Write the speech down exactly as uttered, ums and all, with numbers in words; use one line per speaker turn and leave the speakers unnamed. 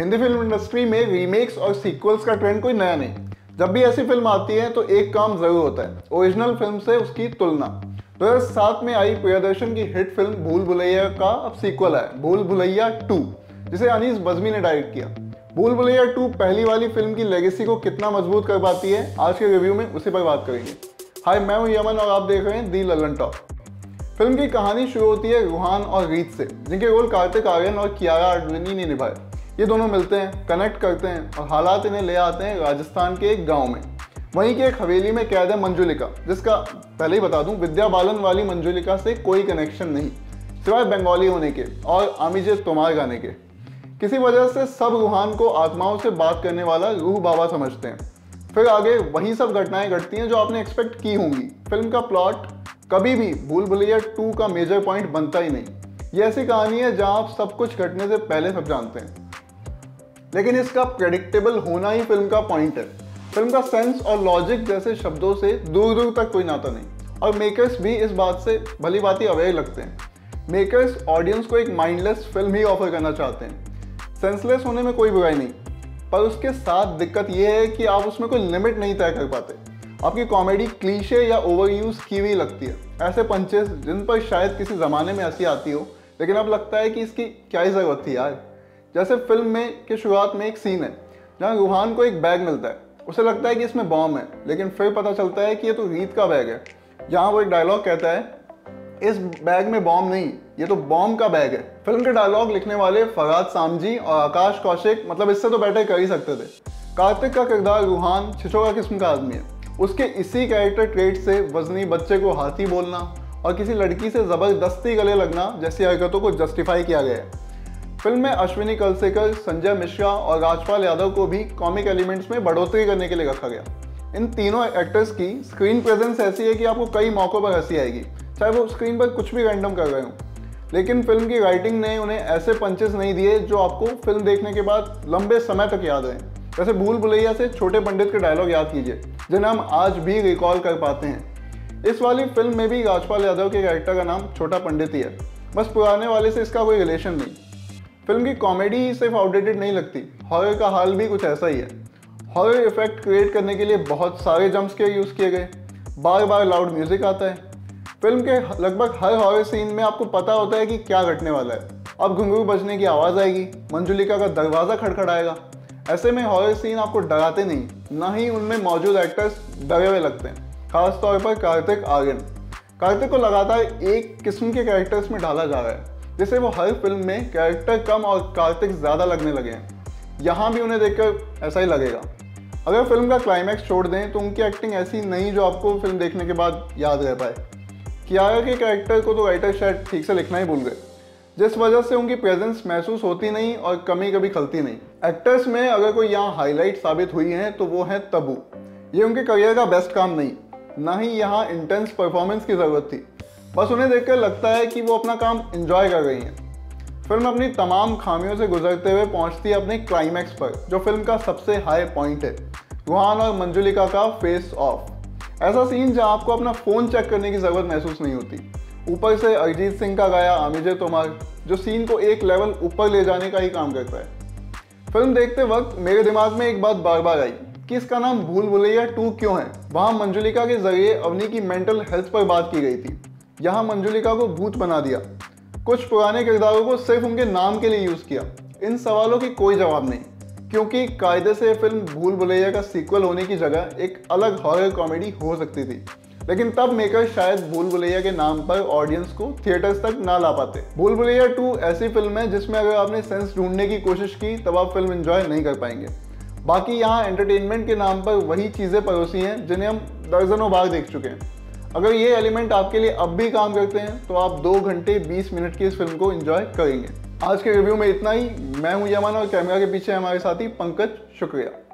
Hindi film industry में remakes और sequels का ट्रेंड कोई नया नहीं। जब भी ऐसी फिल्म आती है तो एक काम जरूर होता है, ओरिजिनल फिल्म से उसकी तुलना। दो हज़ार सात में आई प्रियदर्शन की हिट फिल्म भूल भुलैया का अब सीक्वल है, भूल भुलैया टू, जिसे अनीस बज्मी ने डायरेक्ट किया। भूल भुलैया टू पहली वाली फिल्म की लेगेसी को कितना मजबूत कर पाती है, आज के रिव्यू में उसी पर बात करेंगे। हाय, मैं हूं यमन और आप देख रहे हैं दी ललन टॉक। फिल्म की कहानी शुरू होती है रूहान और रीत से, जिनके रोल कार्तिक आर्यन और कियारा आडवाणी ने निभाए। ये दोनों मिलते हैं, कनेक्ट करते हैं और हालात इन्हें ले आते हैं राजस्थान के एक गांव में। वहीं की एक हवेली में कैद है मंजुलिका, जिसका पहले ही बता दूं विद्या बालन वाली मंजुलिका से कोई कनेक्शन नहीं, सिवाय बंगाली होने के और आमिजे तोमार गाने के। किसी वजह से सब रूहान को आत्माओं से बात करने वाला रूह बाबा समझते हैं। फिर आगे वही सब घटनाएं घटती हैं जो आपने एक्सपेक्ट की होंगी। फिल्म का प्लॉट कभी भी भूल भुलैया टू का मेजर पॉइंट बनता ही नहीं। ये ऐसी कहानी है जहां आप सब कुछ घटने से पहले सब जानते हैं, लेकिन इसका प्रेडिक्टेबल होना ही फिल्म का पॉइंट है। फिल्म का सेंस और लॉजिक जैसे शब्दों से दूर दूर तक कोई नाता नहीं, और मेकर्स भी इस बात से भली भांति अवेयर लगते हैं। मेकर्स ऑडियंस को एक माइंडलेस फिल्म ही ऑफर करना चाहते हैं। सेंसलेस होने में कोई बुराई नहीं, पर उसके साथ दिक्कत यह है कि आप उसमें कोई लिमिट नहीं तय कर पाते। आपकी कॉमेडी क्लीशे या ओवर यूज की हुई लगती है। ऐसे पंचेस जिन पर शायद किसी ज़माने में हंसी आती हो, लेकिन अब लगता है कि इसकी क्या ही ज़रूरत थी यार। जैसे फिल्म में के शुरुआत में एक सीन है जहाँ रूहान को एक बैग मिलता है। उसे लगता है कि इसमें बॉम्ब है, लेकिन फिर पता चलता है कि ये तो रीत का बैग है। जहाँ वो एक डायलॉग कहता है, इस बैग में बॉम्ब नहीं, ये तो बॉम्ब का बैग है। फिल्म के डायलॉग लिखने वाले फरहाद सामजी और आकाश कौशिक मतलब इससे तो बेटर कर ही सकते थे। कार्तिक का किरदार रूहान छिछोरा किस्म का आदमी है। उसके इसी कैरेक्टर ट्रेट से वजनी बच्चे को हाथी बोलना और किसी लड़की से ज़बरदस्ती गले लगना जैसी हरकतों को जस्टिफाई किया गया है। फिल्म में अश्विनी कलसेकर, संजय मिश्रा और राजपाल यादव को भी कॉमिक एलिमेंट्स में बढ़ोतरी करने के लिए रखा गया। इन तीनों एक्टर्स की स्क्रीन प्रेजेंस ऐसी है कि आपको कई मौक़ों पर हंसी आएगी, चाहे वो स्क्रीन पर कुछ भी रैंडम कर रहे हों। लेकिन फिल्म की राइटिंग ने उन्हें ऐसे पंचेस नहीं दिए जो आपको फिल्म देखने के बाद लंबे समय तक याद रहें। जैसे भूल भुलैया से छोटे पंडित के डायलॉग याद कीजिए, जिन्हें हम आज भी रिकॉल कर पाते हैं। इस वाली फिल्म में भी राजपाल यादव के कैरेक्टर का नाम छोटा पंडित ही है, बस पुराने वाले से इसका कोई रिलेशन नहीं। फिल्म की कॉमेडी ही सिर्फ आउटडेटेड नहीं लगती, हॉरर का हाल भी कुछ ऐसा ही है। हॉरर इफेक्ट क्रिएट करने के लिए बहुत सारे जंप स्केयर यूज़ किए गए, बार बार लाउड म्यूजिक आता है। फिल्म के लगभग हर हॉरर सीन में आपको पता होता है कि क्या घटने वाला है। अब घुंघरू बजने की आवाज़ आएगी, मंजुलिका का दरवाज़ा खड़खड़ाएगा। ऐसे में हॉरर सीन आपको डराते नहीं, ना ही उनमें मौजूद एक्टर्स डरे हुए लगते हैं। खासतौर पर कार्तिक आर्यन। कार्तिक को लगातार एक किस्म के कैरेक्टर्स में डाला जा रहा है, जिससे वो हर फिल्म में कैरेक्टर कम और कार्तिक ज़्यादा लगने लगे हैं। यहाँ भी उन्हें देखकर ऐसा ही लगेगा। अगर फिल्म का क्लाइमैक्स छोड़ दें तो उनकी एक्टिंग ऐसी नहीं जो आपको फिल्म देखने के बाद याद रह पाए। कियारा के कैरेक्टर को तो राइटर शायद ठीक से लिखना ही भूल गए, जिस वजह से उनकी प्रेजेंस महसूस होती नहीं और कमी कभी खलती नहीं। एक्टर्स में अगर कोई यहाँ हाईलाइट साबित हुई हैं तो वो है तब्बू। ये उनके करियर का बेस्ट काम नहीं, ना ही यहाँ इंटेंस परफॉर्मेंस की ज़रूरत थी। बस उन्हें देखकर लगता है कि वो अपना काम एंजॉय कर रही हैं। फिल्म अपनी तमाम खामियों से गुजरते हुए पहुंचती है अपने क्लाइमैक्स पर, जो फिल्म का सबसे हाई पॉइंट है, रूहान और मंजुलिका का फेस ऑफ। ऐसा सीन जहां आपको अपना फ़ोन चेक करने की ज़रूरत महसूस नहीं होती। ऊपर से अरिजीत सिंह का गाया आमिजे तोमार, जो सीन को एक लेवल ऊपर ले जाने का ही काम करता है। फिल्म देखते वक्त मेरे दिमाग में एक बात बार बार आई कि इसका नाम भूल भुलैया टू क्यों है। वहाँ मंजुलिका के जरिए अवनी की मेंटल हेल्थ पर बात की गई थी, यहाँ मंजुलिका को भूत बना दिया। कुछ पुराने किरदारों को सिर्फ उनके नाम के लिए यूज़ किया। इन सवालों की कोई जवाब नहीं, क्योंकि कायदे से फिल्म भूल भुलैया का सीक्वल होने की जगह एक अलग हॉरर कॉमेडी हो सकती थी। लेकिन तब मेकर शायद भूल भुलैया के नाम पर ऑडियंस को थिएटर्स तक ना ला पाते। भूल भुलैया टू ऐसी फिल्म है जिसमें अगर आपने सेंस ढूंढने की कोशिश की तब आप फिल्म एंजॉय नहीं कर पाएंगे। बाकी यहाँ एंटरटेनमेंट के नाम पर वही चीज़ें परोसी हैं जिन्हें हम दर्जनों बार देख चुके हैं। अगर ये एलिमेंट आपके लिए अब भी काम करते हैं तो आप दो घंटे बीस मिनट की इस फिल्म को एंजॉय करेंगे। आज के रिव्यू में इतना ही। मैं हूं यमन और कैमरा के पीछे हमारे साथी पंकज। शुक्रिया।